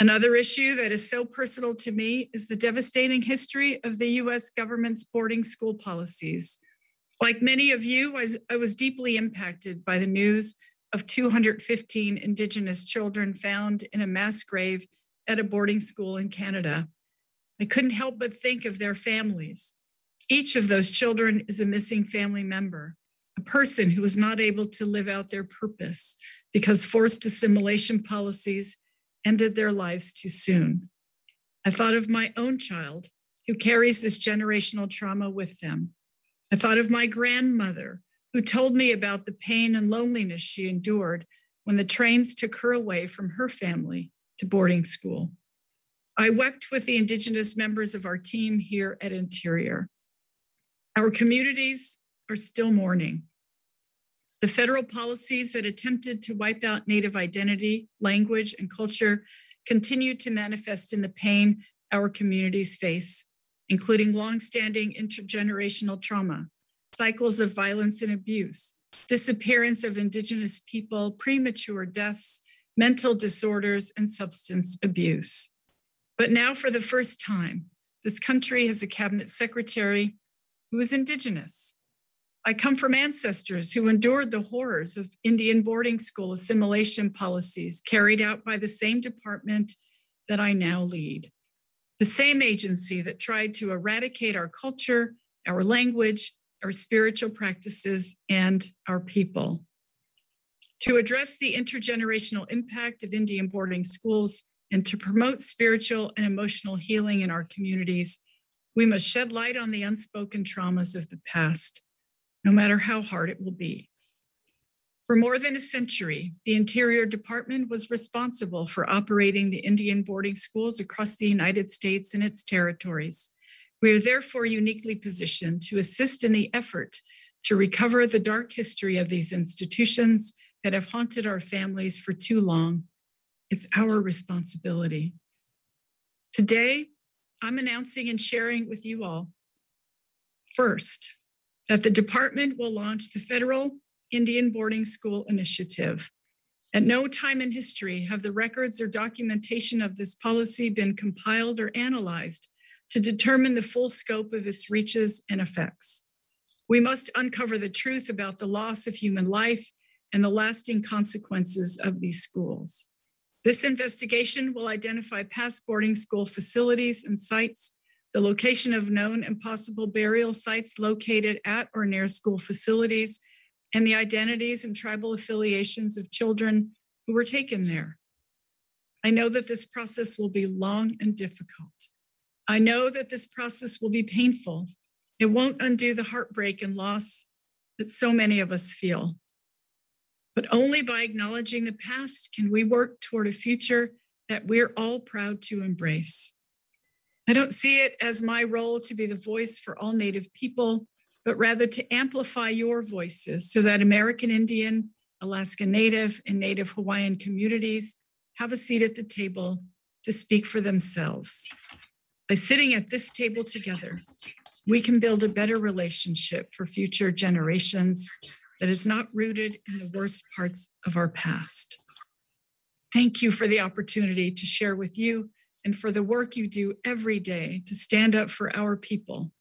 Another issue that is so personal to me is the devastating history of the US government's boarding school policies. Like many of you, I was deeply impacted by the news of 215 Indigenous children found in a mass grave at a boarding school in Canada. I couldn't help but think of their families. Each of those children is a missing family member, a person who was not able to live out their purpose because forced assimilation policies ended their lives too soon. I thought of my own child who carries this generational trauma with them. I thought of my grandmother who told me about the pain and loneliness she endured when the trains took her away from her family to boarding school. I wept with the Indigenous members of our team here at Interior. Our communities are still mourning. The federal policies that attempted to wipe out Native identity, language, and culture continue to manifest in the pain our communities face, including longstanding intergenerational trauma, cycles of violence and abuse, disappearance of Indigenous people, premature deaths, mental disorders, and substance abuse. But now, for the first time, this country has a cabinet secretary who is Indigenous. I come from ancestors who endured the horrors of Indian boarding school assimilation policies carried out by the same department that I now lead, the same agency that tried to eradicate our culture, our language, our spiritual practices, and our people. To address the intergenerational impact of Indian boarding schools and to promote spiritual and emotional healing in our communities, we must shed light on the unspoken traumas of the past, no matter how hard it will be. For more than a century, the Interior Department was responsible for operating the Indian boarding schools across the United States and its territories. We are therefore uniquely positioned to assist in the effort to recover the dark history of these institutions that have haunted our families for too long. It's our responsibility. Today, I'm announcing and sharing with you all, first, that the department will launch the Federal Indian Boarding School Initiative. At no time in history have the records or documentation of this policy been compiled or analyzed to determine the full scope of its reaches and effects. We must uncover the truth about the loss of human life and the lasting consequences of these schools. This investigation will identify past boarding school facilities and sites, the location of known and possible burial sites located at or near school facilities, and the identities and tribal affiliations of children who were taken there. I know that this process will be long and difficult. I know that this process will be painful. It won't undo the heartbreak and loss that so many of us feel. But only by acknowledging the past can we work toward a future that we're all proud to embrace. I don't see it as my role to be the voice for all Native people, but rather to amplify your voices so that American Indian, Alaska Native, and Native Hawaiian communities have a seat at the table to speak for themselves. By sitting at this table together, we can build a better relationship for future generations that is not rooted in the worst parts of our past. Thank you for the opportunity to share with you and for the work you do every day to stand up for our people